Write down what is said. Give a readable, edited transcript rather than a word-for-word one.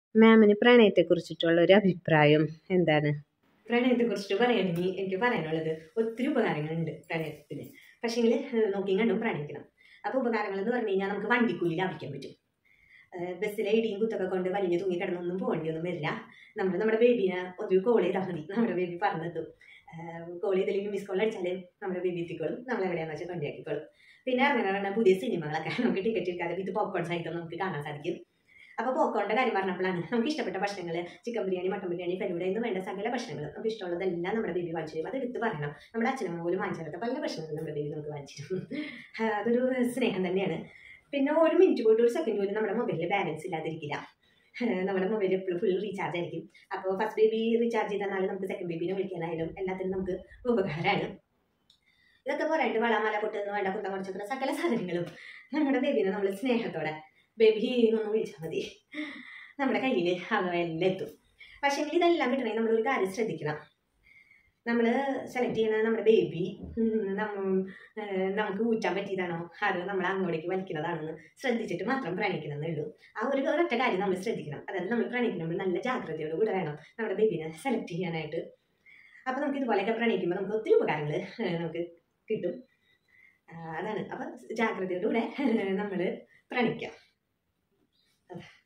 മാമിന് പ്രണയത്തെക്കുറിച്ചിട്ടുള്ള ഒരു അഭിപ്രായം എന്താണ്? പ്രണയത്തെക്കുറിച്ചിട്ട് പറയുകയാണെങ്കിൽ എനിക്ക് പറയാനുള്ളത് ഒത്തിരി ഉപകാരങ്ങളുണ്ട് പ്രണയത്തിന്. പക്ഷേങ്കിൽ നോക്കിയും കണ്ടും പ്രണയിക്കണം. അപ്പോൾ ഉപകാരങ്ങൾ എന്ന് പറഞ്ഞു കഴിഞ്ഞാൽ നമുക്ക് വണ്ടിക്കൂലി ലാഭിക്കാൻ പറ്റും. ബസ്സിലെ ഇടിയും കുത്തൊക്കെ കൊണ്ട് വലിഞ്ഞ് തൂങ്ങി കിടന്നൊന്നും പോകേണ്ടിയൊന്നും വരില്ല. നമ്മുടെ ബേബീനെ ഒരു കോൾ ചെയ്താൽ മതി, നമ്മുടെ ബേബി പറഞ്ഞെത്തും. കോൾ ചെയ്തില്ലെങ്കിൽ മിസ് കോൾ അടിച്ചാൽ നമ്മുടെ ബേബി എത്തിക്കോളും, നമ്മളെവിടെയാണെന്ന് വെച്ചാൽ കൊണ്ടാക്കിക്കോളും. പിന്നെ ഇറങ്ങുന്ന പുതിയ സിനിമകളൊക്കെ നമുക്ക് ടിക്കറ്റ് എടുക്കാതെ വിത്ത് പോപ്കോൺ സഹിതം നമുക്ക് കാണാൻ സാധിക്കും. അപ്പോൾ പോപ്കോണിൻ്റെ കാര്യം പറഞ്ഞപ്പോഴാണ് നമുക്ക് ഇഷ്ടപ്പെട്ട ഭക്ഷണങ്ങൾ ചിക്കൻ ബിരിയാണി, മട്ടൻ ബിരിയാണി, ഫലൂഡ എന്ന് വേണ്ട സകല ഭക്ഷണങ്ങൾ നമുക്ക് ഇഷ്ടമുള്ളതെല്ലാം നമ്മുടെ ബേബി വാങ്ങിച്ചു തരും. അത് എടുത്ത് പറയണം, നമ്മുടെ അച്ഛനമ്മ പോലും വാങ്ങിച്ചു തരാത്ത പല ഭക്ഷണങ്ങളും നമ്മുടെ ബേബി നമുക്ക് വാങ്ങിച്ചു തരും. അതൊരു സ്നേഹം തന്നെയാണ്. പിന്നെ ഒരു മിനിറ്റ് പോയിട്ട് ഒരു സെക്കൻഡ് പോലും നമ്മുടെ മൊബൈലിൽ ബാലൻസ് ഇല്ലാതിരിക്കില്ല. നമ്മുടെ മൊബൈൽ എപ്പോഴും ഫുൾ റീചാർജ് ആയിരിക്കും. അപ്പോൾ ഫസ്റ്റ് ബേബി റീചാർജ് ചെയ്താൽ നമുക്ക് സെക്കൻഡ് ബേബിനെ വിളിക്കാനായാലും എല്ലാത്തിനും നമുക്ക് ഉപകാരമാണ്. ഇതൊക്കെ പോരായിട്ട് വളമല പൊട്ടുന്ന വേണ്ട കുത്തം കുറച്ചൊക്കെ സകല സാധനങ്ങളും നമ്മുടെ ബേബീനെ നമ്മൾ സ്നേഹത്തോടെ ബേബി എന്നൊന്ന് വിളിച്ചാൽ മതി, നമ്മുടെ കയ്യിൽ എല്ലാം എത്തും. പക്ഷേ ഇതെല്ലാം കിട്ടണമെങ്കിൽ നമ്മളൊരു കാര്യം ശ്രദ്ധിക്കണം. നമ്മൾ സെലക്ട് ചെയ്യണ നമ്മുടെ ബേബി നമുക്ക് ഊറ്റാൻ പറ്റിയതാണോ അതോ നമ്മൾ അങ്ങോട്ടേക്ക് വലിക്കുന്നതാണെന്ന് ശ്രദ്ധിച്ചിട്ട് മാത്രം പ്രണയിക്കണമെന്നേ ഉള്ളൂ. ആ ഒരു ഒരൊറ്റ കാര്യം നമ്മൾ ശ്രദ്ധിക്കണം. അതായത് നമ്മൾ പ്രണയിക്കുമ്പോൾ നല്ല ജാഗ്രതയോടുകൂടെ വേണം നമ്മുടെ ബേബീനെ സെലക്ട് ചെയ്യാനായിട്ട്. അപ്പോൾ നമുക്ക് ഇതുപോലെയൊക്കെ പ്രണയിക്കുമ്പോൾ നമുക്ക് ഒത്തിരി ഉപകാരങ്ങൾ നമുക്ക് കിട്ടും. അതാണ്. അപ്പം ജാഗ്രതയോടുകൂടെ നമ്മൾ പ്രണയിക്കാം.